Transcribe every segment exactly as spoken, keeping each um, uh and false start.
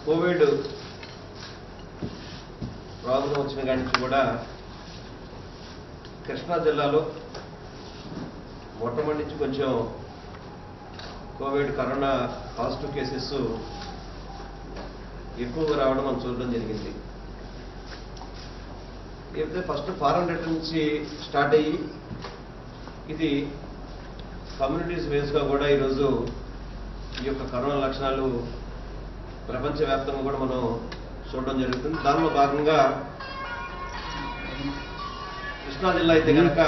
Covid problem వచ్చిన కాడి నుంచి కూడా కృష్ణా జిల్లాలో మొట్టమొదటి నుంచి కొంచెం కోవిడ్ కరోనా పాజిటివ్ కేసెస్ ఎక్కువగా రావడం మనం చూడడం జరిగింది. అయితే ఫస్ట్ ఫారెన్ రిటర్న్ నుంచి స్టార్ట్ అయ్యి ఇది కమ్యూనిటీస్ బేస్గా కూడా ఈరోజు ఈ యొక్క కరోనా లక్షణాలు ప్రపంచవ్యాప్తంగా కూడా మనం చూడడం జరుగుతుంది. దానిలో భాగంగా కృష్ణా జిల్లా అయితే కనుక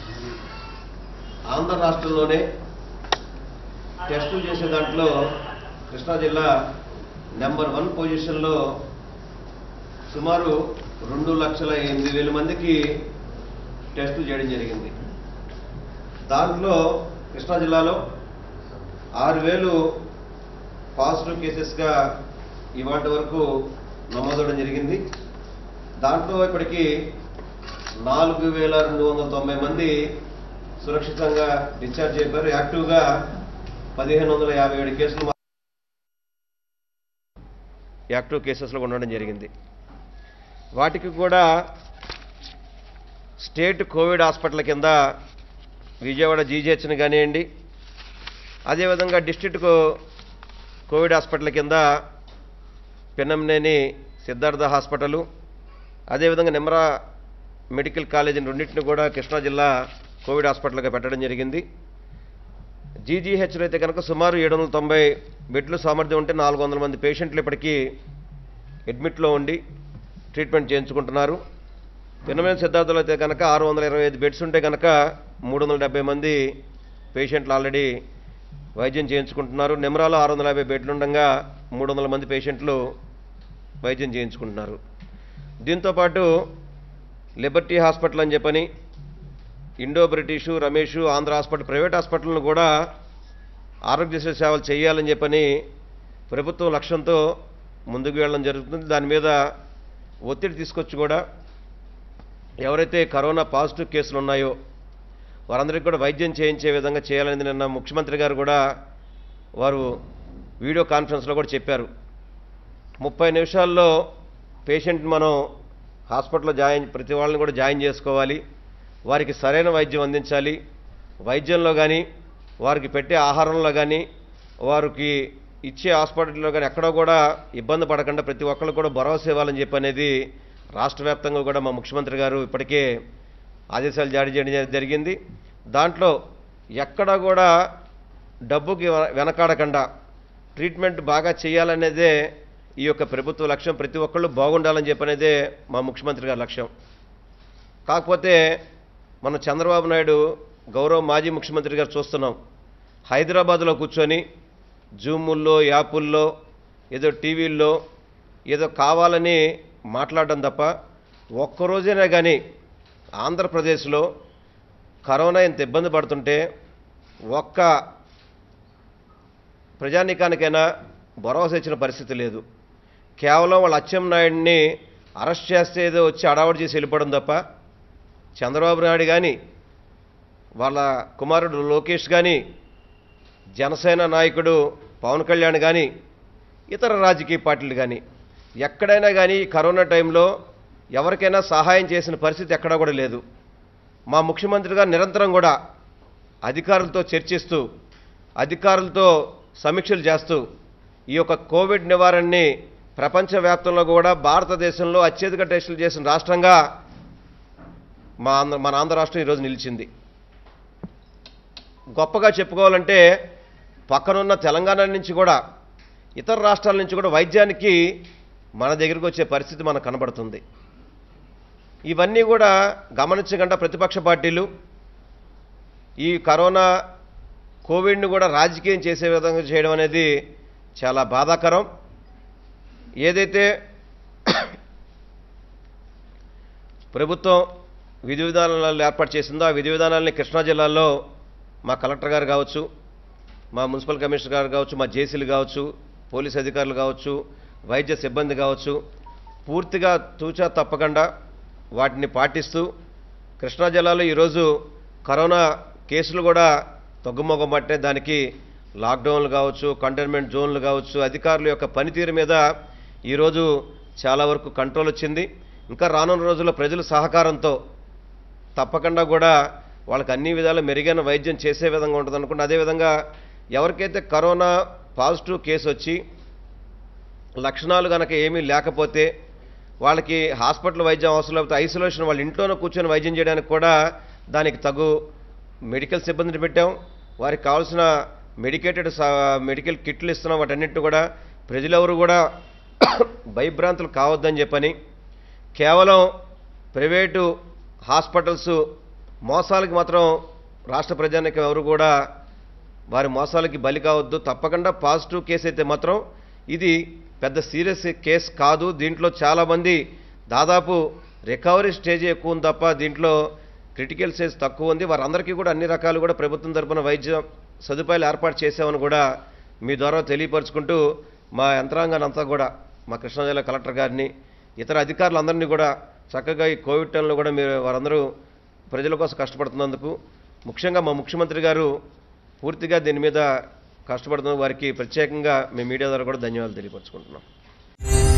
ఆంధ్ర రాష్ట్రంలోనే టెస్టులు చేసే దాంట్లో కృష్ణా జిల్లా నెంబర్ వన్ పొజిషన్లో సుమారు రెండు లక్షల ఎనిమిది వేల మందికి టెస్టులు చేయడం జరిగింది. దాంట్లో కృష్ణా జిల్లాలో ఆరు వేలు పాజిటివ్ కేసెస్గా ఇవాటి వరకు నమోదవడం జరిగింది. దాంట్లో ఇప్పటికీ నాలుగు వేల రెండు వందల తొంభై మంది సురక్షితంగా డిశ్చార్జ్ అయిపోయారు. యాక్టివ్గా పదిహేను వందల యాభై ఏడు కేసులు యాక్టివ్ కేసెస్లో ఉండడం జరిగింది. వాటికి కూడా స్టేట్ కోవిడ్ హాస్పిటల్ కింద విజయవాడ జీజీహెచ్ని కానివ్వండి, అదేవిధంగా డిస్ట్రిక్ట్ కోవిడ్ హాస్పిటల్ కింద పెనంనేని సిద్ధార్థ హాస్పిటలు, అదేవిధంగా నిమ్రా మెడికల్ కాలేజీని రెండింటిని కూడా కృష్ణా జిల్లా కోవిడ్ హాస్పిటల్గా పెట్టడం జరిగింది. జీజీహెచ్లో అయితే కనుక సుమారు ఏడు వందల తొంభై బెడ్లు సామర్థ్యం ఉంటే నాలుగు వందల మంది పేషెంట్లు ఇప్పటికీ అడ్మిట్లో ఉండి ట్రీట్మెంట్ చేయించుకుంటున్నారు. పెనంనేని సిద్ధార్థలో అయితే కనుక ఆరు వందల ఇరవై ఐదు బెడ్స్ ఉంటే కనుక మూడు వందల డెబ్బై మంది పేషెంట్లు ఆల్రెడీ వైద్యం చేయించుకుంటున్నారు. నిమ్రాలో ఆరు వందల యాభై బెడ్లు ఉండగా మూడు వందల మంది పేషెంట్లు వైద్యం చేయించుకుంటున్నారు. దీంతోపాటు లిబర్టీ హాస్పిటల్ అని చెప్పని Indo British Ramesh Andhra hospital private హాస్పిటల్ను కూడా ఆరోగ్యశ్రీ సేవలు చేయాలని చెప్పని ప్రభుత్వం లక్ష్యంతో ముందుకు వెళ్ళడం జరుగుతుంది. దాని మీద ఒత్తిడి తీసుకొచ్చి కూడా ఎవరైతే కరోనా పాజిటివ్ కేసులు ఉన్నాయో వారందరికీ కూడా వైద్యం చేయించే విధంగా చేయాలని నిన్న ముఖ్యమంత్రి గారు కూడా వారు వీడియో కాన్ఫరెన్స్లో కూడా చెప్పారు. ముప్పై నిమిషాల్లో పేషెంట్ మనం హాస్పిటల్లో జాయిన్ ప్రతి వాళ్ళని కూడా జాయిన్ చేసుకోవాలి, వారికి సరైన వైద్యం అందించాలి. వైద్యంలో కానీ వారికి పెట్టే ఆహారంలో కానీ వారికి ఇచ్చే హాస్పిటల్లో కానీ ఎక్కడో కూడా ఇబ్బంది పడకుండా ప్రతి ఒక్కళ్ళు కూడా భరోసా ఇవ్వాలని చెప్పి అనేది రాష్ట్ర వ్యాప్తంగా కూడా మా ముఖ్యమంత్రి గారు ఇప్పటికే ఆదేశాలు జారీ చేయడం జరిగింది. దాంట్లో ఎక్కడా కూడా డబ్బుకి వెనకాడకుండా ట్రీట్మెంట్ బాగా చేయాలనేదే ఈ యొక్క ప్రభుత్వ లక్ష్యం. ప్రతి ఒక్కళ్ళు బాగుండాలని చెప్పనేదే మా ముఖ్యమంత్రి గారి లక్ష్యం. కాకపోతే మన చంద్రబాబు నాయుడు గౌరవ మాజీ ముఖ్యమంత్రి గారు చూస్తున్నాం, హైదరాబాద్లో కూర్చొని జూముల్లో యాపుల్లో ఏదో టీవీల్లో ఏదో కావాలని మాట్లాడడం తప్ప ఒక్కరోజైనా కానీ ఆంధ్రప్రదేశ్లో కరోనా ఇంత ఇబ్బంది పడుతుంటే ఒక్క ప్రజానీకానికైనా భరోసా ఇచ్చిన పరిస్థితి లేదు. కేవలం వాళ్ళ అచ్చెన్నాయుడిని అరెస్ట్ చేస్తే ఏదో వచ్చి అడావడి చేసి వెళ్ళిపోవడం తప్ప చంద్రబాబు నాయుడు కానీ వాళ్ళ కుమారుడు లోకేష్ కానీ జనసేన నాయకుడు పవన్ కళ్యాణ్ కానీ ఇతర రాజకీయ పార్టీలు కానీ ఎక్కడైనా కానీ కరోనా టైంలో ఎవరికైనా సహాయం చేసిన పరిస్థితి ఎక్కడా కూడా లేదు. మా ముఖ్యమంత్రి గారు నిరంతరం కూడా అధికారులతో చర్చిస్తూ అధికారులతో సమీక్షలు చేస్తూ ఈ యొక్క కోవిడ్ నివారణని ప్రపంచవ్యాప్తంలో కూడా భారతదేశంలో అత్యధిక టెస్టులు చేసిన రాష్ట్రంగా మా ఆంధ్ర మన ఆంధ్ర రాష్ట్రం ఈరోజు నిలిచింది. గొప్పగా చెప్పుకోవాలంటే పక్కనున్న తెలంగాణ నుంచి కూడా ఇతర రాష్ట్రాల నుంచి కూడా వైద్యానికి మన దగ్గరికి వచ్చే పరిస్థితి మనకు కనబడుతుంది. ఇవన్నీ కూడా గమనించకుండా ప్రతిపక్ష పార్టీలు ఈ కరోనా కోవిడ్ని కూడా రాజకీయం చేసే విధంగా చేయడం అనేది చాలా బాధాకరం. ఏదైతే ప్రభుత్వం విధి విధానాలు ఏర్పాటు చేసిందో ఆ విధి విధానాలని కృష్ణా జిల్లాలో మా కలెక్టర్ గారు కావచ్చు, మా మున్సిపల్ కమిషనర్ గారు కావచ్చు, మా జేసీలు కావచ్చు, పోలీస్ అధికారులు కావచ్చు, వైద్య సిబ్బంది కావచ్చు, పూర్తిగా తూచా తప్పకుండా వాటిని పాటిస్తూ కృష్ణా జిల్లాలో ఈరోజు కరోనా కేసులు కూడా తగ్గుముఖం పట్టే దానికి లాక్డౌన్లు కావచ్చు, కంటైన్మెంట్ జోన్లు కావచ్చు, అధికారుల యొక్క పనితీరు మీద ఈరోజు చాలా వరకు కంట్రోల్ వచ్చింది. ఇంకా రానున్న రోజుల్లో ప్రజల సహకారంతో తప్పకుండా కూడా వాళ్ళకి అన్ని విధాల మెరుగైన వైద్యం చేసే విధంగా ఉంటుంది అనుకుంటే, అదేవిధంగా ఎవరికైతే కరోనా పాజిటివ్ కేసు వచ్చి లక్షణాలు కనుక ఏమీ లేకపోతే వాళ్ళకి హాస్పిటల్ వైద్యం అవసరం లేకపోతే ఐసోలేషన్ వాళ్ళ ఇంట్లోనే కూర్చొని వైద్యం చేయడానికి కూడా దానికి తగు మెడికల్ సిబ్బందిని పెట్టాం. వారికి కావాల్సిన మెడికేటెడ్ మెడికల్ కిట్లు ఇస్తున్నాం. వాటన్నిటిని కూడా ప్రజలెవరు కూడా భయభ్రాంతులు కావద్దని చెప్పని, కేవలం ప్రైవేటు హాస్పిటల్స్ మోసాలకి మాత్రం రాష్ట్ర ప్రజానికం ఎవరు కూడా వారి మోసాలకి బలి కావద్దు. తప్పకుండా పాజిటివ్ కేసు అయితే మాత్రం ఇది పెద్ద సీరియస్ కేసు కాదు. దీంట్లో చాలామంది దాదాపు రికవరీ స్టేజ్ ఎక్కువ ఉంది తప్ప దీంట్లో క్రిటికల్ స్టేజ్ తక్కువ ఉంది. వారందరికీ కూడా అన్ని రకాలు కూడా ప్రభుత్వం తరపున వైద్య సదుపాయాలు ఏర్పాటు చేసామని కూడా మీ ద్వారా తెలియపరుచుకుంటూ, మా యంత్రాంగాన్ని అంతా కూడా మా కృష్ణా జిల్లా కలెక్టర్ గారిని ఇతర అధికారులందరినీ కూడా చక్కగా ఈ కోవిడ్ టైంలో కూడా మీరు వారందరూ ప్రజల కోసం కష్టపడుతున్నందుకు, ముఖ్యంగా మా ముఖ్యమంత్రి గారు పూర్తిగా దీని మీద కష్టపడుతున్న వారికి ప్రత్యేకంగా మీ మీడియా ద్వారా కూడా ధన్యవాదాలు తెలియపరుచుకుంటున్నాం.